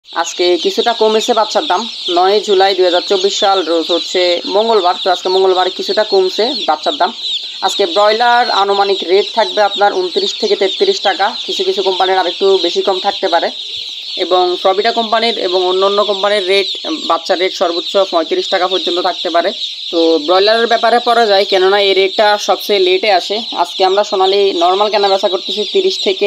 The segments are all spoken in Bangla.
আজকে কিছুটা কমেছে বাচ্চার দাম। 9 জুলাই 2024 সাল, রোজ হচ্ছে মঙ্গলবার। তো আজকে মঙ্গলবারে কিছুটা কমছে বাচ্চার দাম। আজকে ব্রয়লার আনুমানিক রেট থাকবে আপনার 29 থেকে 33 টাকা। কিছু কিছু কোম্পানির আরেকটু বেশি কম থাকতে পারে। এবং প্রভিটা কোম্পানির এবং অন্য অন্য কোম্পানির রেট, বাচ্চার রেট সর্বোচ্চ 35 টাকা পর্যন্ত থাকতে পারে। তো ব্রয়লারের ব্যাপারে পড়া যায়, কেননা এই রেটটা সবচেয়ে লেটে আসে। আজকে আমরা সোনালি নর্মাল কেনা বেচা করতেছি 30 থেকে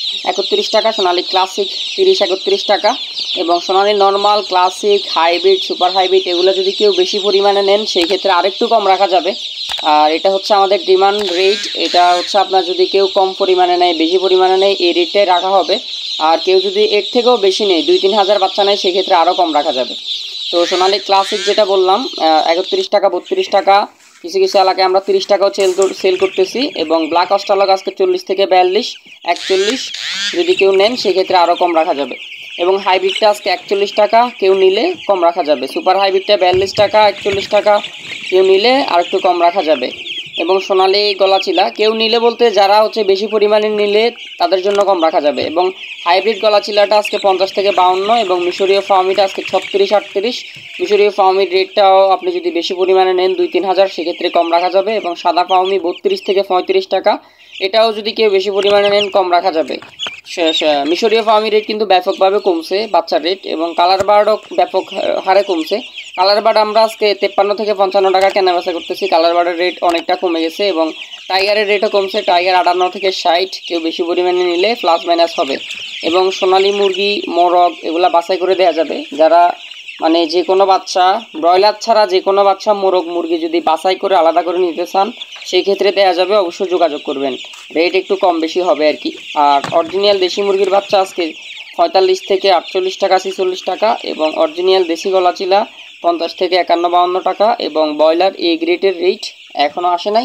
31 টাকা, সোনালি ক্লাসিক 30-31 টাকা। এবং Sonali normal, classic, hybrid, super hybrid এগুলো যদি কেউ বেশি পরিমাণে নেন সেই ক্ষেত্রে আরেকটু কম রাখা যাবে। আর এটা হচ্ছে আমাদের ডিমান্ড রেট। এটা হচ্ছে আপনার যদি কেউ কম পরিমাণে নেয়, বেশি পরিমাণে নেয়, এই রেটটাই রাখা হবে। আর কেউ যদি এর থেকেও বেশি নেয়, 2-3 হাজার বাচ্চা নেয়, সেক্ষেত্রে আরও কম রাখা যাবে। তো সোনালি ক্লাসিক যেটা বললাম 31 টাকা, 32 টাকা, কিছু কিছু এলাকায় আমরা 30 টাকাও সেল করতেছি। এবং ব্ল্যাক অস্ট্রালগ আজকে 40 থেকে 42, 41 যদি কেউ নেন সেক্ষেত্রে আরও কম রাখা যাবে। এবং হাইব্রিডটা আজকে 41 টাকা, কেউ নিলে কম রাখা যাবে। সুপার হাইব্রিডটা 42 টাকা, 41 টাকা, কেউ নিলে আর একটু কম রাখা যাবে। এবং সোনালি গলাচিলা কেউ নিলে বলতে যারা হচ্ছে বেশি পরিমাণে নিলে তাদের জন্য কম রাখা যাবে। এবং হাইব্রিড গলাচিলাটা আজকে 50 থেকে 52, এবং মিশরীয় ফার্মিটা আজকে 36-38। মিশরীয় ফার্মির রেটটাও আপনি যদি বেশি পরিমাণে নেন 2-3 হাজার, সেক্ষেত্রে কম রাখা যাবে। এবং সাদা ফার্মি 32 থেকে 35 টাকা, এটাও যদি কেউ বেশি পরিমাণে নেন কম রাখা যাবে। মিশরীয় ফার্মি রেট কিন্তু ব্যাপকভাবে কমছে বাচ্চার রেট, এবং কালার বার্ডও ব্যাপক হারে কমছে। কালার বার্ড আমরা আজকে 53 থেকে 55 টাকা কেনা বেচা করতেছি। কালার বার্ডের রেট অনেকটা কমে গেছে। এবং টাইগারের রেটও কমছে। টাইগার 58 থেকে 60, কেউ বেশি পরিমাণে নিলে প্লাস মাইনাস হবে। এবং সোনালী মুরগি, মোরগ এগুলা বাছাই করে দেওয়া যাবে। যারা মানে যে কোনো বাচ্চা, ব্রয়লার ছাড়া যে কোনো বাচ্চা মোরগ মুরগি যদি বাছাই করে আলাদা করে নিতে চান সেই ক্ষেত্রে দেওয়া যাবে, অবশ্যই যোগাযোগ করবেন। রেট একটু কম বেশি হবে আর কি। আর অরিজিনাল দেশি মুরগির বাচ্চা আজকে 45 থেকে 48 টাকা, 46 টাকা। এবং অরিজিনাল দেশি গলাচিলা 50 থেকে 51-52 টাকা। এবং ব্রয়লার এ গ্রেডের রেট এখনও আসে নাই,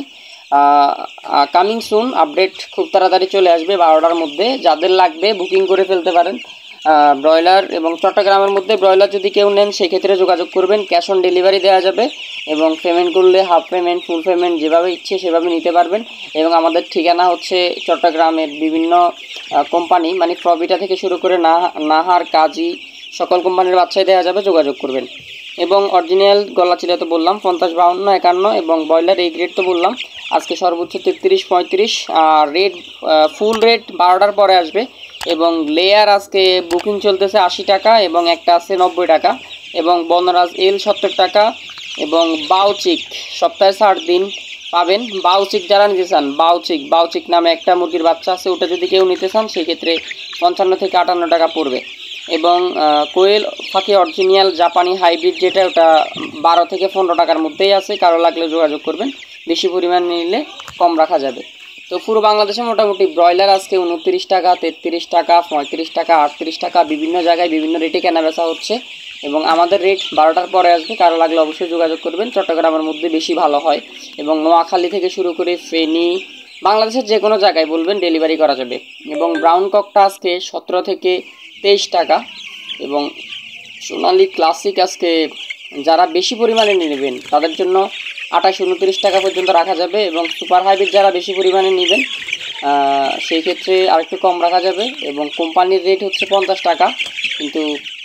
কামিং সুন, আপডেট খুব তাড়াতাড়ি চলে আসবে 12টার মধ্যে। যাদের লাগবে বুকিং করে ফেলতে পারেন। ব্রয়লার এবং চট্টগ্রামের মধ্যে ব্রয়লার যদি কেউ নেন সেক্ষেত্রে যোগাযোগ করবেন। ক্যাশ অন ডেলিভারি দেওয়া যাবে। এবং পেমেন্ট করলে হাফ পেমেন্ট, ফুল পেমেন্ট যেভাবে ইচ্ছে সেভাবে নিতে পারবেন। এবং আমাদের ঠিকানা হচ্ছে চট্টগ্রামের বিভিন্ন কোম্পানি, মানে প্রভিটা থেকে শুরু করে নাহার, কাজী, সকল কোম্পানির বাচ্চাই দেওয়া যাবে, যোগাযোগ করবেন। এবং অরিজিনাল গলাচিলা তো বললাম 50, 52, 51। এবং ব্রয়লার এই গ্রেড তো বললাম আজকে সর্বোচ্চ 33-35। আর রেট ফুল রেট 12টার পরে আসবে। এবং লেয়ার আজকে বুকিং চলতেছে 80 টাকা, এবং একটা আছে 90 টাকা। এবং বনরাজ এল 70 টাকা। এবং বাউচিক সপ্তাহে 60 দিন পাবেন। বাউচিক যারা নিতে চান, বাউচিক নামে একটা মুরগির বাচ্চা আছে, ওটা যদি কেউ নিতে চান সেক্ষেত্রে 55 থেকে 58 টাকা পড়বে। এবং কোয়েল পাখি অরিজিনাল জাপানি হাইব্রিড যেটা, ওটা 12 থেকে 15 টাকার মধ্যেই আছে। কারো লাগলে যোগাযোগ করবেন, বেশি পরিমাণ নিলে কম রাখা যাবে। তো পুরো বাংলাদেশে মোটামুটি ব্রয়লার আজকে 29 টাকা, 33 টাকা, 35 টাকা, 38 টাকা, বিভিন্ন জায়গায় বিভিন্ন রেটে কেনা বেচা হচ্ছে। এবং আমাদের রেট 12টার পরে আসবে। কারো লাগলে অবশ্যই যোগাযোগ করবেন। চট্টগ্রামের মধ্যে বেশি ভালো হয়। এবং নোয়াখালী থেকে শুরু করে ফেনী, বাংলাদেশের যে কোনো জায়গায় বলবেন ডেলিভারি করা যাবে। এবং ব্রাউন ককটা আজকে 17 থেকে 23 টাকা। এবং সোনালি ক্লাসিক আজকে যারা বেশি পরিমাণে নেবেন তাদের জন্য 28-29 টাকা পর্যন্ত রাখা যাবে। এবং সুপার হাইব্রিড যারা বেশি পরিমাণে নেবেন সেই ক্ষেত্রে আরেকটু কম রাখা যাবে। এবং কোম্পানির রেট হচ্ছে 50 টাকা, কিন্তু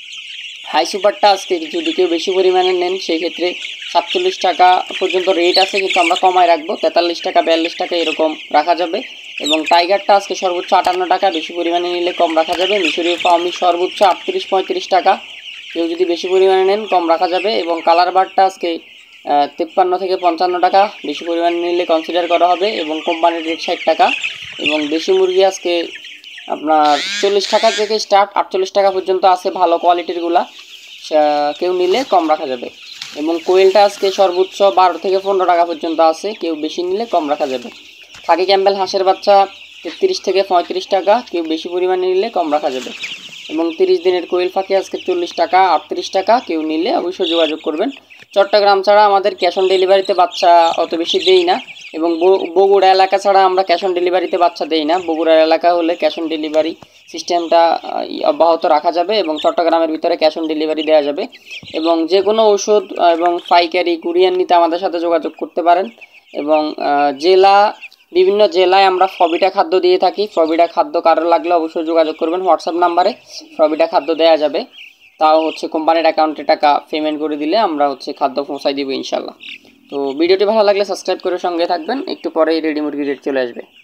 হাই সুপারটা আজকে যদি কেউ বেশি পরিমাণে নেন সেই ক্ষেত্রে 47 টাকা পর্যন্ত রেট আছে, কিন্তু আমরা কমায় রাখবো, 43 টাকা, 42 টাকা এরকম রাখা যাবে। এবং টাইগারটা আজকে সর্বোচ্চ 58 টাকা, বেশি পরিমাণে নিলে কম রাখা যাবে। মিশরীয় ফার্মি সর্বোচ্চ 38-35 টাকা, কেউ যদি বেশি পরিমাণে নেন কম রাখা যাবে। এবং কালার বারটা আজকে 53 থেকে 55 টাকা, বেশি পরিমাণে নিলে কনসিডার করা হবে। এবং কোম্পানির রেট 60 টাকা। এবং দেশি মুরগি আজকে আপনার 40 টাকা থেকে স্টার্ট, 48 টাকা পর্যন্ত আছে ভালো কোয়ালিটিরগুলা, কেউ নিলে কম রাখা যাবে। এবং কোয়েলটা আজকে সর্বোচ্চ 12 থেকে 15 টাকা পর্যন্ত আছে, কেউ বেশি নিলে কম রাখা যাবে। খাকি ক্যাম্বেল হাঁসের বাচ্চা 33 থেকে 35 টাকা, কেউ বেশি পরিমাণে নিলে কম রাখা যাবে। এবং 30 দিনের কোয়েল ফাঁকি আজকে 40 টাকা, 38 টাকা, কেউ নিলে অবশ্যই যোগাযোগ করবেন। চট্টগ্রাম ছাড়া আমাদের ক্যাশ অন ডেলিভারিতে বাচ্চা অত বেশি দেই না। এবং বগুড়া এলাকা ছাড়া আমরা ক্যাশ অন ডেলিভারিতে বাচ্চা দেই না। বগুড়া এলাকা হলে ক্যাশ অন ডেলিভারি সিস্টেমটা অব্যাহত রাখা যাবে। এবং চট্টগ্রামের ভিতরে ক্যাশ অন ডেলিভারি দেওয়া যাবে। এবং যে কোনো ঔষধ এবং পাইকারি কুরিয়ার নিতে আমাদের সাথে যোগাযোগ করতে পারেন। এবং বিভিন্ন জেলায় আমরা প্রভিটা খাদ্য দিয়ে থাকি। প্রভিটা খাদ্য কারোর লাগলে অবশ্যই যোগাযোগ করবেন হোয়াটসঅ্যাপ নাম্বারে, প্রভিটা খাদ্য দেওয়া যাবে। তাও হচ্ছে কোম্পানির অ্যাকাউন্টে টাকা পেমেন্ট করে দিলে আমরা হচ্ছে খাদ্য পৌঁছাই দিব ইনশাল্লাহ। তো ভিডিওটি ভালো লাগলে সাবস্ক্রাইব করে সঙ্গে থাকবেন, একটু পরেই রেডি মুরগির রেট চলে আসবে।